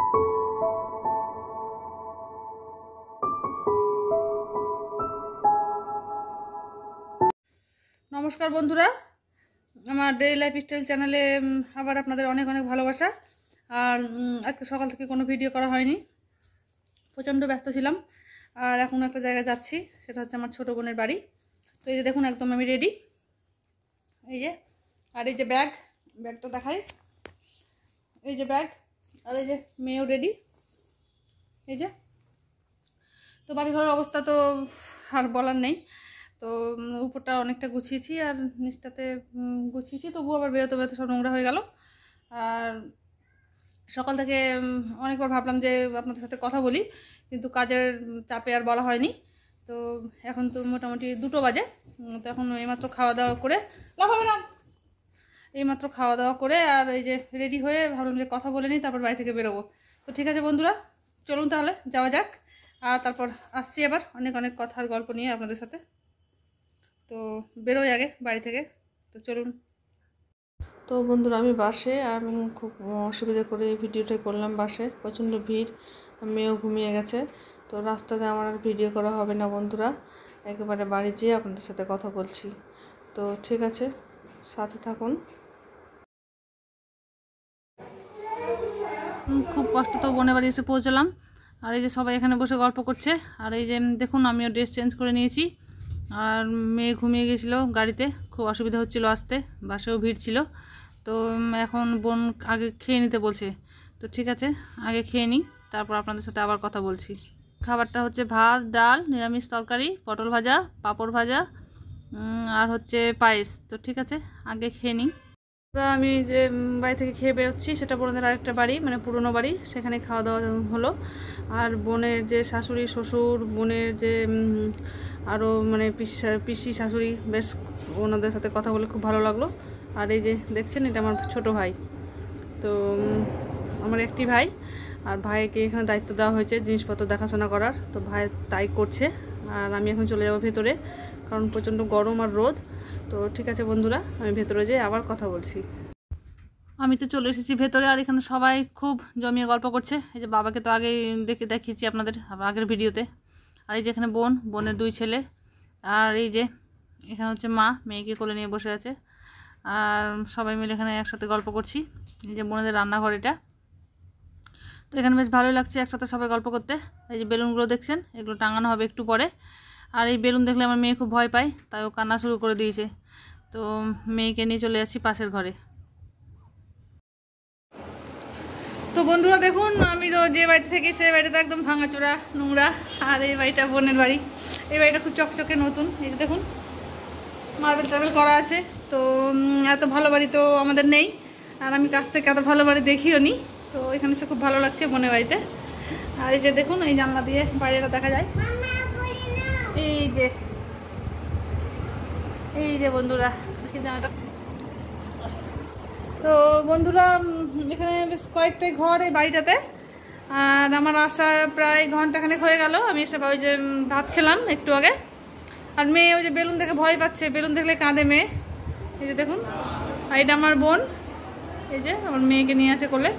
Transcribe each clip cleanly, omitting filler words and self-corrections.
নমস্কার বন্ধুরা, আমার ডেইলি লাইফস্টাইল চ্যানেলে আবার আপনাদের অনেক অনেক ভালোবাসা। আর আজকে সকাল থেকে কোনো ভিডিও করা হয়নি, প্রচণ্ড ব্যস্ত ছিলাম। আর এখন একটা জায়গায় যাচ্ছি, সেটা হচ্ছে আমার ছোটো বোনের বাড়ি। তো এই যে দেখুন, একদম আমি রেডি। এই যে, আর এই যে ব্যাগটা দেখাই। এই যে ব্যাগ, আর এই যে মেয়েও রেডি। এই যে, তো বাড়িঘরের অবস্থা তো আর বলার নেই। তো উপরটা অনেকটা গুছিয়েছি আর নিচটাতে গুছিয়েছি, তবুও আবার বেরোতে বেরোতে সব নোংরা হয়ে গেল। আর সকাল থেকে অনেকবার ভাবলাম যে আপনাদের সাথে কথা বলি, কিন্তু কাজের চাপে আর বলা হয়নি। তো এখন তো মোটামুটি 2টো বাজে। তো এখন এইমাত্র খাওয়া দাওয়া করে আর এই যে রেডি হয়ে ভাবলাম যে কথা বলে নিই, তারপর বাড়ি থেকে বেরোবো। তো ঠিক আছে বন্ধুরা, চলুন তাহলে যাওয়া যাক। আর তারপর আসছি আবার অনেক অনেক কথার গল্প নিয়ে আপনাদের সাথে। তো বেরোই আগে বাড়ি থেকে, তো চলুন। তো বন্ধুরা, আমি বাসে, আর খুব অসুবিধা করে এই ভিডিওটা করলাম। বাসে প্রচণ্ড ভিড়, মেয়েও ঘুমিয়ে গেছে। তো রাস্তাতে আমার আর ভিডিও করা হবে না বন্ধুরা, একেবারে বাড়ি যেয়ে আপনাদের সাথে কথা বলছি। তো ঠিক আছে, সাথে থাকুন। খুব কষ্ট তো বোনের বাড়ি এসে পৌঁছলাম। আর এই যে সবাই এখানে বসে গল্প করছে। আর এই যে দেখুন, আমিও ড্রেস চেঞ্জ করে নিয়েছি। আর মেয়ে ঘুমিয়ে গেছিলো গাড়িতে, খুব অসুবিধা হচ্ছিল আসতে, বাসেও ভিড় ছিল। তো এখন বোন আগে খেয়ে নিতে বলছে। তো ঠিক আছে, আগে খেয়ে নিই, তারপর আপনাদের সাথে আবার কথা বলছি। খাবারটা হচ্ছে ভাত, ডাল, নিরামিষ তরকারি, পটল ভাজা, পাঁপড় ভাজা, আর হচ্ছে পায়েস। তো ঠিক আছে, আগে খেয়ে নিই। আমি যে বাড়ি থেকে খেয়ে বেরোচ্ছি, সেটা বোনদের আরেকটা বাড়ি, মানে পুরনো বাড়ি, সেখানে খাওয়া দাওয়া হলো। আর বোনের যে শাশুড়ি শ্বশুর, বোনের যে আরও মানে পিসি শাশুড়ি, বেশ ওনাদের সাথে কথা বলে খুব ভালো লাগলো। আর এই যে দেখছেন, এটা আমার ছোট ভাই। তো আমার একটি ভাই, আর ভাইকে এখানে দায়িত্ব দেওয়া হয়েছে জিনিসপত্র দেখাশোনা করার। তো ভাই তাই করছে। আর আমি এখন চলে যাবো ভেতরে, কারণ প্রচণ্ড গরম আর রোদ। তো ঠিক আছে বন্ধুরা, আমি ভেতরে যেয়ে আবার কথা বলছি। আমি তো চলে এসেছি ভেতরে, আর এখানে সবাই খুব জমিয়ে গল্প করছে। এই যে বাবাকে তো আগেই দেখিয়েছি আপনাদের আগের ভিডিওতে। আর এই যে এখানে বোনের 2 ছেলে। আর এই যে এখানে হচ্ছে মা, মেয়েকে কোলে নিয়ে বসে আছে। আর সবাই মিলে এখানে একসাথে গল্প করছি। এই যে বোনেদের রান্নাঘর এটা। তো এখানে বেশ ভালোই লাগছে একসাথে সবাই গল্প করতে। এই যে বেলুনগুলো দেখছেন, এগুলো টাঙানো হবে একটু পরে। আর এই বেলুন দেখলে আমার মেয়ে খুব ভয় পায়, তাই ও কান্না শুরু করে দিয়েছে। তো মেয়েকে নিয়ে চলে যাচ্ছি পাশের ঘরে। তো বন্ধুরা দেখুন, আমি তো যে বাড়িতে থাকি সেই বাড়িতে একদম ভাঙাচোরা, নোংরা। আর এই বাড়িটা বোনের বাড়ি। এই বাড়িটা খুব চকচকে নতুন। এই যে দেখুন, মার্বেল টার্বেল করা আছে। তো এত ভালো বাড়ি তো আমাদের নেই, আর আমি কাছ থেকে এত ভালো বাড়ি দেখিও নি। তো এখানে সে খুব ভালো লাগছে বোনের বাড়িতে। আর এই যে দেখুন, এই জানলা দিয়ে বাইরেটা দেখা যায়। এই যে বন্ধুরা, জানাটা। তো বন্ধুরা, এখানে বেশ কয়েকটাই ঘর এই বাড়িটাতে। আর আমার আসা প্রায় ঘন্টাখানেক হয়ে গেল। আমি এসে ওই যে ভাত খেলাম একটু আগে। আর মেয়ে ওই যে বেলুন দেখে ভয় পাচ্ছে, বেলুন দেখলে কাঁদে মেয়ে। এই যে দেখুন, আর এটা আমার বোন, এই যে আমার মেয়েকে নিয়ে আছে কোলে।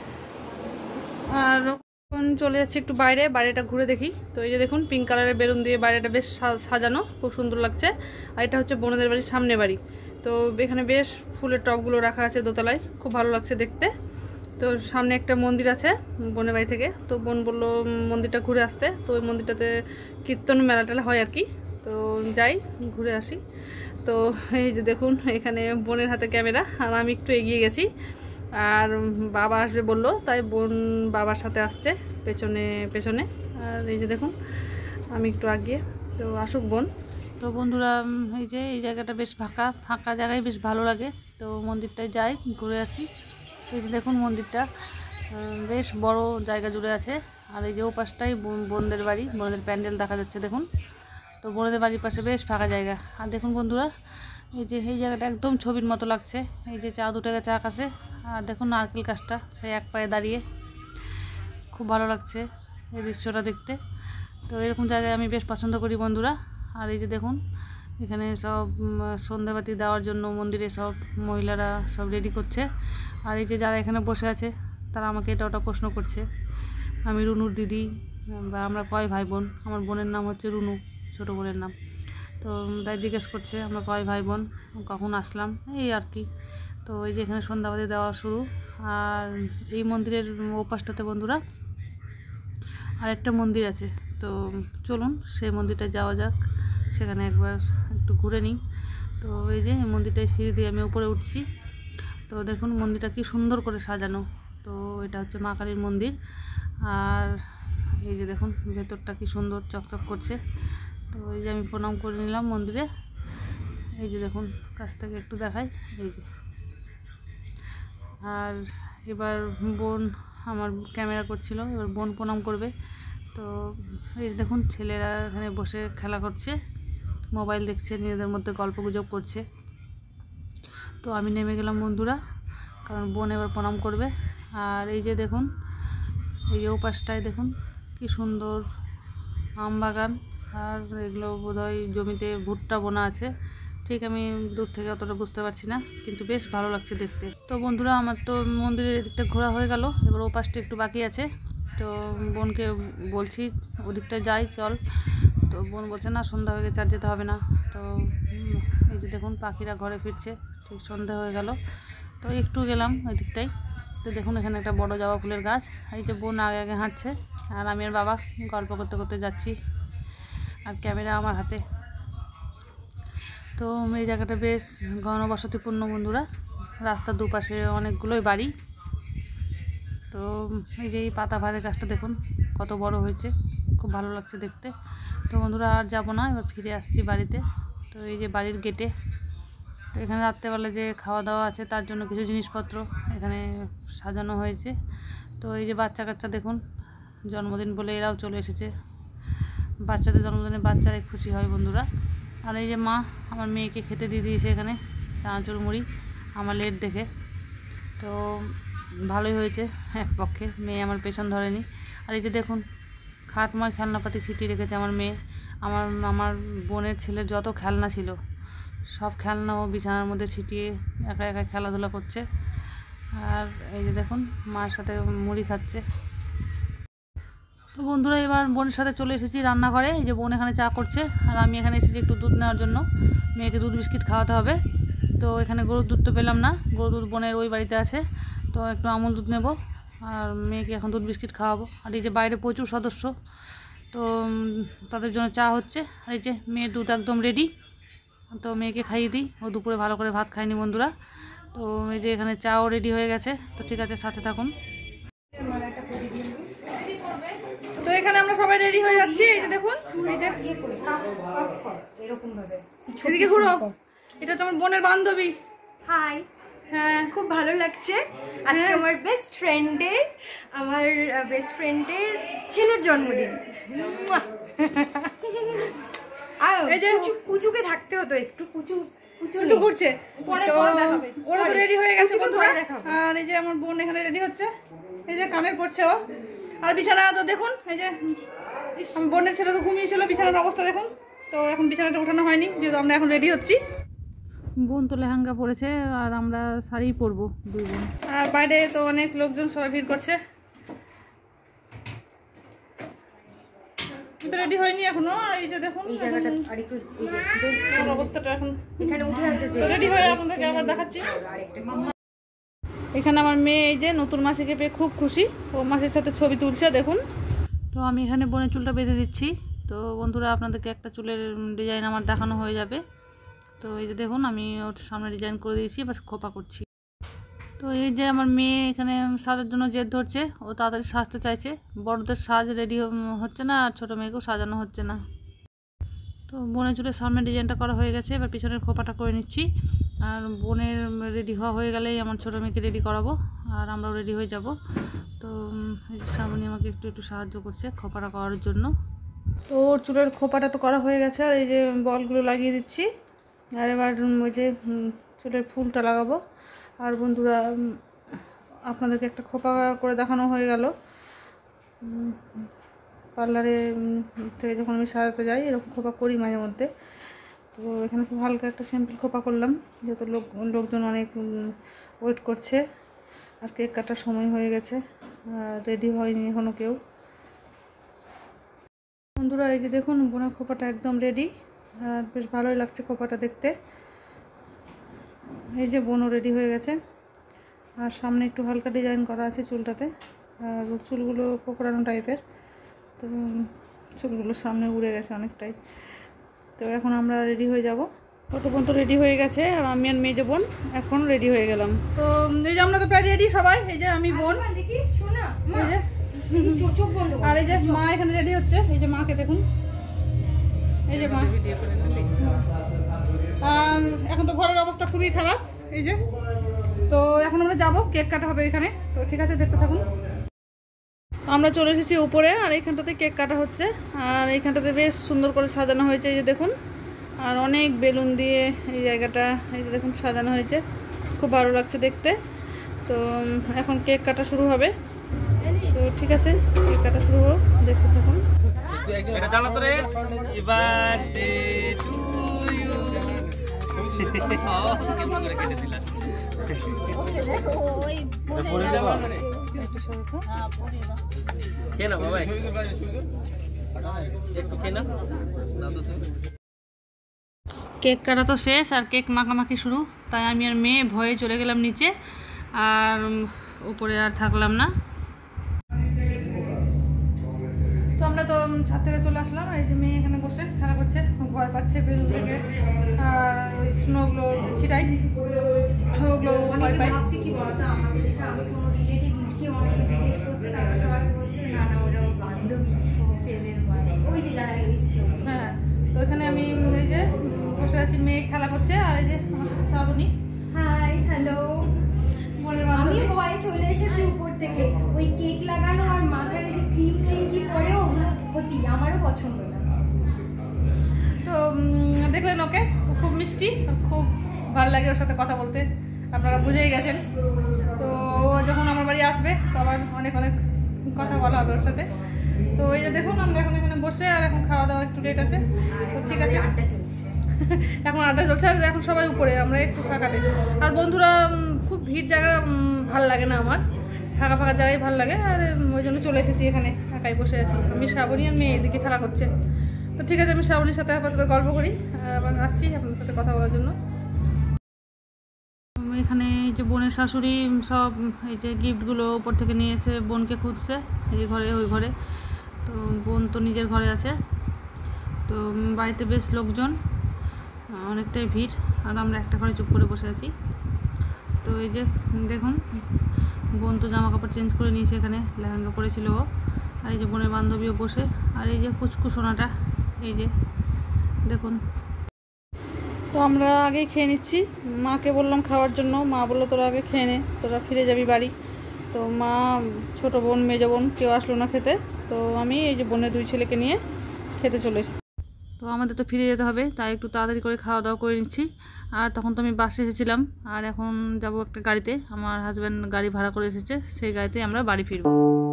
আর এখন চলে যাচ্ছি একটু বাইরেটা ঘুরে দেখি। তো এই যে দেখুন, পিঙ্ক কালারের বেলুন দিয়ে বাইরেটা বেশ সাজানো, খুব সুন্দর লাগছে। আর এটা হচ্ছে বোনদের বাড়ির সামনে বাড়ি। তো এখানে বেশ ফুলের টবগুলো রাখা আছে দোতলায়, খুব ভালো লাগছে দেখতে। তো সামনে একটা মন্দির আছে বোনের বাড়ি থেকে। তো বোন বললো মন্দিরটা ঘুরে আসতে। তো ওই মন্দিরটাতে কীর্তন মেলা টেলা হয় আর কি। তো যাই, ঘুরে আসি। তো এই যে দেখুন, এখানে বোনের হাতে ক্যামেরা, আর আমি একটু এগিয়ে গেছি। আর বাবা আসবে বললো, তাই বোন বাবার সাথে আসছে পেছনে পেছনে। আর এই যে দেখুন, আমি একটু আগিয়ে। তো আসুক বোন। তো বন্ধুরা, এই যে এই জায়গাটা বেশ ফাঁকা জায়গায় বেশ ভালো লাগে। তো মন্দিরটায় যাই, ঘুরে আসি। এই যে দেখুন, মন্দিরটা বেশ বড় জায়গা জুড়ে আছে। আর এই যে ও পাশটাই বোনদের বাড়ি, বোনদের প্যান্ডেল দেখা যাচ্ছে দেখুন। তো বোনদের বাড়ির পাশে বেশ ফাঁকা জায়গা। আর দেখুন বন্ধুরা, এই যে এই জায়গাটা একদম ছবির মতো লাগছে। এই যে চাঁদ উঠে গেছে আকাশে। আর দেখুন নারকেল গাছটা সেই এক পায়ে দাঁড়িয়ে, খুব ভালো লাগছে এই দৃশ্যটা দেখতে। তো এরকম জায়গায় আমি বেশ পছন্দ করি বন্ধুরা। আর এই যে দেখুন, এখানে সব সন্ধ্যাবাতি দেওয়ার জন্য মন্দিরে সব মহিলারা সব রেডি করছে। আর এই যে যারা এখানে বসে আছে, তারা আমাকে এটা ওটা প্রশ্ন করছে। আমি রুনুর দিদি, বা আমরা কয় ভাই বোন। আমার বোনের নাম হচ্ছে রুনু, ছোটো বোনের নাম। তো তাই জিজ্ঞেস করছে আমরা কয় ভাই বোন, কখন আসলাম, এই আর কি। তো এই যে এখানে সন্ধ্যাবাতি দেওয়া শুরু। আর এই মন্দিরের ওপাশটাতে বন্ধুরা আরেকটা মন্দির আছে। তো চলুন সেই মন্দিরটা যাওয়া যাক, সেখানে একবার একটু ঘুরে নিই। তো এই যে এই মন্দিরটায় সিঁড়ি দিয়ে আমি উপরে উঠছি। তো দেখুন মন্দিরটা কি সুন্দর করে সাজানো। তো এটা হচ্ছে মা কালীর মন্দির। আর এই যে দেখুন ভেতরটা কি সুন্দর চকচক করছে। তো এই যে আমি প্রণাম করে নিলাম মন্দিরে। এই যে দেখুন কাছ থেকে একটু দেখাই, এই যে। আর এবার বোন আমার ক্যামেরা করছিল, এবার বোন প্রণাম করবে। তো এই দেখুন ছেলেরা এখানে বসে খেলা করছে, মোবাইল দেখছে, নিজেদের মধ্যে গল্পগুজব করছে। তো আমি নেমে গেলাম বন্ধুরা, কারণ বোন এবার প্রণাম করবে। আর এই যে দেখুন এই ওপাশটায় দেখুন কি সুন্দর আম বাগান। আর এগুলো বোধহয় জমিতে ভুট্টা বোনা আছে, ঠিক আমি দূর থেকে অতটা বুঝতে পারছি না, কিন্তু বেশ ভালো লাগছে দেখতে। তো বন্ধুরা আমার তো মন্দিরের এদিকটা ঘোরা হয়ে গেল, এবার ও পাশটা একটু বাকি আছে। তো বোনকে বলছি ওদিকটায় যাই চল। তো বোন বলছে না সন্ধ্যা হয়ে গেছে আর যেতে হবে না। তো এই যে দেখুন পাখিরা ঘরে ফিরছে, ঠিক সন্ধ্যা হয়ে গেল। তো একটু গেলাম ওই দিকটায়। তো দেখুন এখানে একটা বড় জবা ফুলের গাছ। এই যে বোন আগে আগে হাঁটছে, আর আমি আর বাবা গল্প করতে করতে যাচ্ছি, আর ক্যামেরা আমার হাতে। তো এই জায়গাটা বেশ ঘনবসতিপূর্ণ বন্ধুরা, রাস্তার দুপাশে অনেকগুলোই বাড়ি। তো এই যে এই পাতাবাহারের গাছটা দেখুন কত বড় হয়েছে, খুব ভালো লাগছে দেখতে। তো বন্ধুরা আর যাব না, এবার ফিরে আসছি বাড়িতে। তো এই যে বাড়ির গেটে, তো এখানে রাত্রেবেলা যে খাওয়া দাওয়া আছে তার জন্য কিছু জিনিসপত্র এখানে সাজানো হয়েছে। তো এই যে বাচ্চা কাচ্চা দেখুন, জন্মদিন বলে এরাও চলে এসেছে। বাচ্চাদের জন্মদিনে বাচ্চারাই খুশি হয় বন্ধুরা। আর এই যে মা আমার মেয়েকে খেতে দিয়ে দিয়েছে এখানে চানাচুর মুড়ি, আমার লেট দেখে। তো ভালোই হয়েছে, এক পক্ষে মেয়ে আমার পেছন ধরেনি। আর এই যে দেখুন খাটময় খেলনাপাতি ছিটিয়ে রেখেছে আমার মেয়ে। আমার বোনের ছেলের যত খেলনা ছিল সব খেলনা ও বিছানার মধ্যে ছিটিয়ে একা একা খেলাধুলা করছে। আর এই যে দেখুন মায়ের সাথে মুড়ি খাচ্ছে। তো বন্ধুরা এবার বোনের সাথে চলে এসেছি রান্নাঘরে। এই যে বোন এখানে চা করছে, আর আমি এখানে এসেছি একটু দুধ নেওয়ার জন্য, মেয়েকে দুধ বিস্কিট খাওয়াতে হবে। তো এখানে গরুর দুধ তো পেলাম না, গরুর দুধ বোনের ওই বাড়িতে আছে। তো একটু আমুল দুধ নেব, আর মেয়েকে এখন দুধ বিস্কিট খাওয়াবো। আর এই যে বাইরে প্রচুর সদস্য, তো তাদের জন্য চা হচ্ছে। আর এই যে মেয়ের দুধ একদম রেডি, তো মেয়েকে খাইয়ে দিই, ও দুপুরে ভালো করে ভাত খায়নি বন্ধুরা। তো এই যে এখানে চাও রেডি হয়ে গেছে। তো ঠিক আছে, সাথে থাকুন। তো এখানে আমরা সবাই রেডি হয়ে যাচ্ছি। এই যে দেখুন, এই যে এরকম ভাবে এদিকে ঘুরো, এটা তো আমার বোনের বান্ধবী। হাই, হ্যাঁ খুব ভালো লাগছে আজকে আমার বেস্ট ফ্রেন্ডের ছেলের জন্মদিন। এই যে পুচুকে থাকতে হতো, একটু পুচু কিছু ঘুরছে, পরে তো দেখাবে। ওরা তো রেডি হয়ে গেছে পুচুকে বন্ধুরা। পরে দেখাবে। আর এই যে আমার বোন এখানে রেডি হচ্ছে, এই যে কানের পড়ছে ও। আর বিছানা তো দেখুন, এই যে আমার বোনের ছেলে তো ঘুমিয়েছিল, বিছানার অবস্থা দেখুন। তো এখন বিছানাটা উঠানো হয়নি, যেহেতু আমরা এখন রেডি হচ্ছি। বোন তো লেহেঙ্গা পরেছে, আর আমরা শাড়ি পরবো দুই বোন। আর বাইরে তো অনেক লোকজন সবাই ভিড় করছে। তো রেডি হয়নি এখনো। আর এই যে দেখুন এই জায়গাটা আর একটু এই যে আমার অবস্থাটা এখন এখানে উঠে আছে যে রেডি হয়ে আপনাদেরকে আবার দেখাচ্ছি। এখানে আমার মেয়ে এই যে নতুন মাসিকে পেয়ে খুব খুশি, ও মাসির সাথে ছবি তুলছে দেখুন। তো আমি এখানে বোনের চুলটা বেঁধে দিচ্ছি। তো বন্ধুরা আপনাদেরকে একটা চুলের ডিজাইন আমার দেখানো হয়ে যাবে। তো এই যে দেখুন আমি ওর সামনে ডিজাইন করে দিয়েছি, এবার খোপা করছি। তো এই যে আমার মেয়ে এখানে সাজার জন্য জেদ ধরছে, ও তাড়াতাড়ি সাজতে চাইছে। বড়দের সাজ রেডি হচ্ছে না, আর ছোটো মেয়েকেও সাজানো হচ্ছে না। তো বোনের চুলের সামনে ডিজাইনটা করা হয়ে গেছে, এবার পিছনের খোপাটা করে নিচ্ছি। আর বোনের রেডি হওয়া হয়ে গেলেই আমার ছোটো মেয়েকে রেডি করাবো, আর আমরাও রেডি হয়ে যাব। তো এই যে সামনে আমাকে একটু একটু সাহায্য করছে খোপাটা করার জন্য। তো ওর চুলের খোপাটা তো করা হয়ে গেছে, আর এই যে বলগুলো লাগিয়ে দিচ্ছি। আর এবার ওই যে চুলের ফুলটা লাগাবো। আর বন্ধুরা আপনাদেরকে একটা খোপা করে দেখানো হয়ে গেল। পার্লারে থেকে যখন আমি সাজাতে যাই এরকম খোপা করি মাঝে মধ্যে। তো এখানে খুব হালকা একটা সিম্পল খোপা করলাম, যেহেতু লোকজন অনেক ওয়েট করছে। আর কেক কাটার সময় হয়ে গেছে, রেডি হয়নি এখনও কেউ। বন্ধুরা এই যে দেখুন বোনের খোপাটা একদম রেডি, আর বেশ ভালোই লাগছে খোপাটা দেখতে। এই যে বোনও রেডি হয়ে গেছে, আর সামনে একটু হালকা ডিজাইন করা আছে চুলটাতে, আর ওর চুলগুলো কোকড়ানো টাইপের, তো চুলগুলো সামনে উড়ে গেছে অনেকটাই। তো এখন আমরা রেডি হয়ে যাব। ছোটো বোন তো রেডি হয়ে গেছে, আর আমি আর মেজো বোন এখন রেডি হয়ে গেলাম। তো এই যে আমরা তো প্রায় রেডি সবাই, এই যে আমি বোন, দেখি শোনা এই যে চোখ বন্ধ কর। আর এই যে মা এখানে রেডি হচ্ছে, এই যে মাকে দেখুন, এই যে মা। আর এখন তো ঘরের অবস্থা খুবই খারাপ, এই যে। তো এখন আমরা যাব, কেক কাটা হবে এখানে, তো ঠিক আছে দেখতে থাকুন। আমরা চলে এসেছি উপরে, আর এইখানটাতে কেক কাটা হচ্ছে, আর এইখানটাতে বেশ সুন্দর করে সাজানো হয়েছে, এই যে দেখুন, আর অনেক বেলুন দিয়ে এই জায়গাটা এই যে দেখুন সাজানো হয়েছে, খুব ভালো লাগছে দেখতে। তো এখন কেক কাটা শুরু হবে, তো ঠিক আছে কেক কাটা শুরু হোক, দেখতে থাকুন। কেক কাটা তো শেষ, আর কেক মাখামাখি শুরু, তাই আমি আর মেয়ে ভয়ে চলে গেলাম নিচে, আর উপরে আর থাকলাম না। তো আমরা তো ছাদ থেকে চলে আসলাম, আর এই যে মেয়ে এখানে বসে খেলা করছে, ভয় পাচ্ছে বেলুন থেকে, আর ওই স্নোগুলো ছিটাই, ওগুলো ভয় পাই। ভাবছি কি বলতো, আমাকে দেখে আমি কোনো রিলেটিভ নাকি অনেক জিজ্ঞেস করছে, তারপর সবাই বলছে না না ওরা ওর বান্ধবী ছেলের মায়ের, ওই যে যারা এসছে। হ্যাঁ, তো এখানে আমি এই যে বসে আছি, মেয়ে খেলা করছে, আর এই যে আমার সাথে শ্রাবণী, হাই হ্যালো। বোনের আমি বান্ধবী। ভয়ে চলে এসেছি উপর থেকে, ওই কেক লাগানো আর মাথায় যে ক্রিম ট্রিম কি পরে ওগুলো ক্ষতি, আমারও পছন্দ না। তো দেখলেন ওকে, ও খুব মিষ্টি, আর খুব ভালো লাগে ওর সাথে কথা বলতে, আপনারা বুঝেই গেছেন। তো ও যখন আমার বাড়ি আসবে তো আবার অনেক অনেক কথা বলা হবে ওর সাথে। তো এই যে দেখুন আমরা এখন এখানে বসে, আর এখন খাওয়া দাওয়া একটু লেট আছে, তো ঠিক আছে আড্ডা চলছে। এখন আড্ডা চলছে, আর এখন সবাই উপরে, আমরা একটু ফাঁকাতে। আর বন্ধুরা খুব ভিড় জায়গা ভাল লাগে না আমার, ফাঁকা ফাঁকা জায়গায় ভালো লাগে, আর ওই জন্য চলে এসেছি এখানে, একাই বসে আছি। আমি শ্রাবণী আর মেয়ে এদিকে খেলা করছে। তো ঠিক আছে আমি শ্রাবণীর সাথে আপাতত গল্প করি, আবার আসছি আপনাদের সাথে কথা বলার জন্য। এখানে এই যে বোনের শাশুড়ি সব এই যে গিফটগুলো উপর থেকে নিয়ে এসে বোনকে খুঁজছে, এই ঘরে ওই ঘরে। তো বোন তো নিজের ঘরে আছে, তো বাড়িতে বেশ লোকজন, অনেকটাই ভিড়, আর আমরা একটা ঘরে চুপ করে বসে আছি। তো এই যে দেখুন বোন তো জামা কাপড় চেঞ্জ করে নিয়েছে, এখানে লেহেঙ্গা পরেছিল ও, আর এই যে বোনের বান্ধবীও বসে, আর এই যে পুচকু সোনাটা এই যে দেখুন। তো আমরা আগেই খেয়ে নিচ্ছি, মাকে বললাম খাওয়ার জন্য, মা বললো তোরা আগে খেয়ে নে, তোরা ফিরে যাবি বাড়ি। তো মা, ছোটো বোন, মেজো বোন কেউ আসলো না খেতে, তো আমি এই যে বোনের দুই ছেলেকে নিয়ে খেতে চলে এসেছি। তো আমাদের তো ফিরে যেতে হবে, তাই একটু তাড়াতাড়ি করে খাওয়া দাওয়া করে নিচ্ছি। আর তখন তো আমি বাসে এসেছিলাম, আর এখন যাব একটা গাড়িতে, আমার হাজব্যান্ড গাড়ি ভাড়া করে এসেছে, সেই গাড়িতে আমরা বাড়ি ফিরব।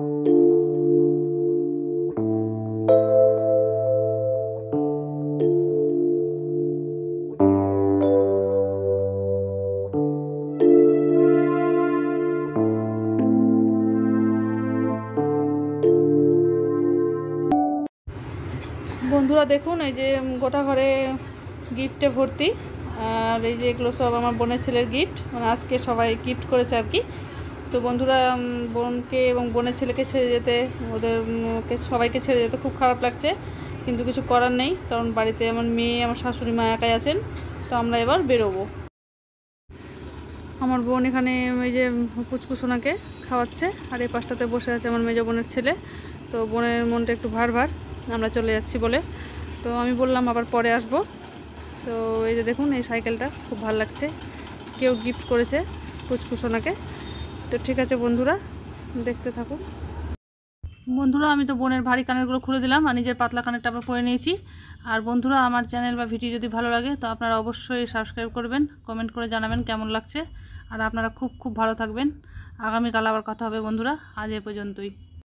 বন্ধুরা দেখুন এই যে গোটা ঘরে গিফটে ভর্তি, আর এই যে এগুলো সব আমার বোনের ছেলের গিফট, মানে আজকে সবাই গিফট করেছে আর কি। তো বন্ধুরা বোনকে এবং বোনের ছেলেকে ছেড়ে যেতে, ওদেরকে সবাইকে ছেড়ে যেতে খুব খারাপ লাগছে, কিন্তু কিছু করার নেই, কারণ বাড়িতে আমার মেয়ে, আমার শাশুড়ি মা একাই আছেন। তো আমরা এবার বেরোবো। আমার বোন এখানে এই যে পুচকু সোনাকে খাওয়াচ্ছে, আর এই পাশটাতে বসে আছে আমার মেজো বোনের ছেলে। তো বোনের মনটা একটু ভার ভার, আমরা চলে যাচ্ছি বলে। তো আমি বললাম আবার পরে আসব। তো এই যে দেখুন এই সাইকেলটা খুব ভালো লাগছে, কেউ গিফট করেছে পুচকু সোনাকে। তো ঠিক আছে বন্ধুরা, দেখতে থাকুন। বন্ধুরা আমি তো বোনের ভারী কানেরগুলো খুলে দিলাম, আর নিজের পাতলা কানেরটা আবার পরে নিয়েছি। আর বন্ধুরা আমার চ্যানেল বা ভিডিও যদি ভালো লাগে তো আপনারা অবশ্যই সাবস্ক্রাইব করবেন, কমেন্ট করে জানাবেন কেমন লাগছে। আর আপনারা খুব খুব ভালো থাকবেন। আগামীকাল আবার কথা হবে বন্ধুরা, আজ এ পর্যন্তই।